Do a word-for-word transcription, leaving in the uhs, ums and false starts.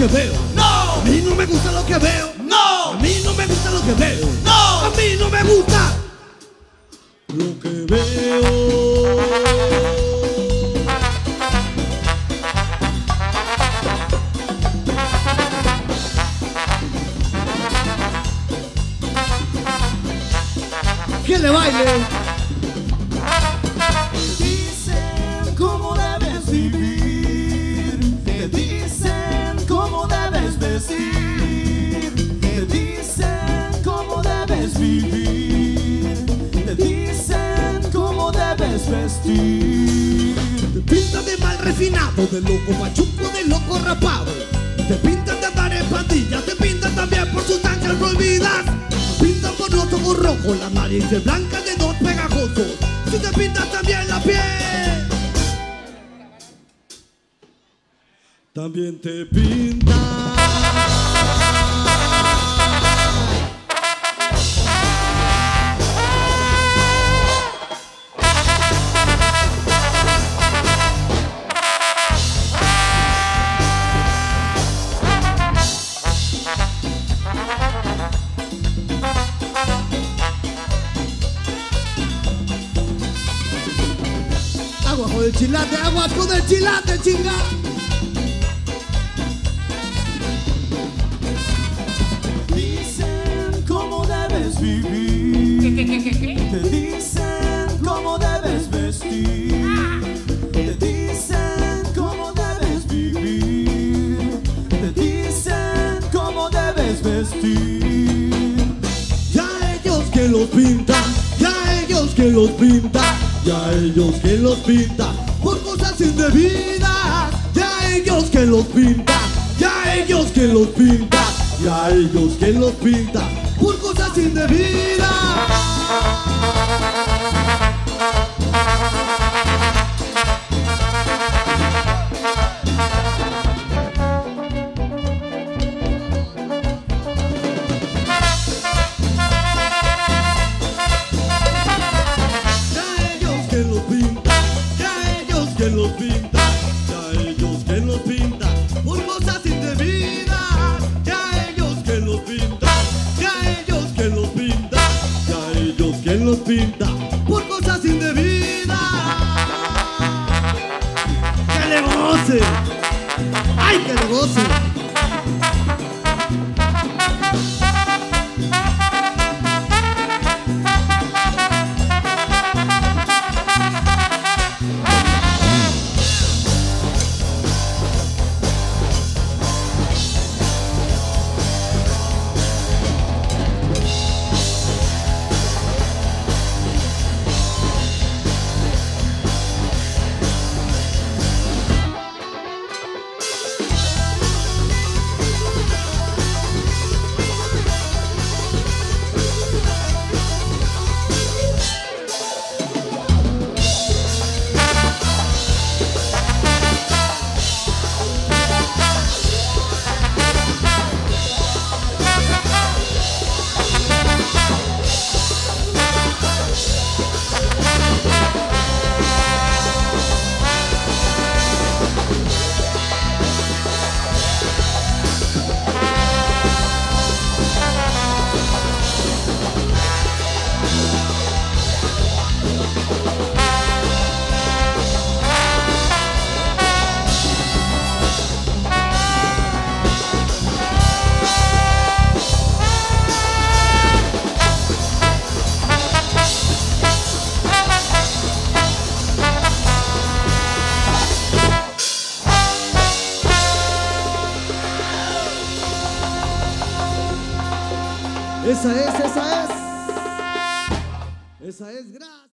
que veo. No. A mí no me gusta lo que veo. No. A mí no me gusta lo que veo. No. A mí no me gusta lo que veo. Que le baile. Te dicen cómo debes vivir, te dicen cómo debes vestir, te dicen cómo debes vivir, te dicen cómo debes vestir. Te pintan de mal refinado, de loco machuco, de loco rapado. Te pintan de andar en pandillas, te pintan también por sustancias prohibidas. Te pintan por los ojos rojos, la nariz es blanca de dos pegajosos. Si te pintas también la piel, también te pintan. Aguas con el chilate, aguas con el chilate, chinga. Dicen cómo debes vivir, ¿Qué, qué, qué, qué? te dicen cómo debes vestir, te dicen cómo debes vivir, te dicen cómo debes vestir. Ya ellos que los pintan, ya ellos que los pintan, ya ellos que los pintan por cosas indebidas. Ya ellos que los pintan, ya ellos que los pintan, ya ellos que los pintan por cosas indebidas. Que los pintan, ya ellos que los pintan por cosas indebidas. Ya ellos que los pintan, ya ellos que los pintan, ya ellos que los pintan por cosas indebidas. ¡Que le goce! ¡Ay, que le goce! Esa es, esa es. Esa es, gracias.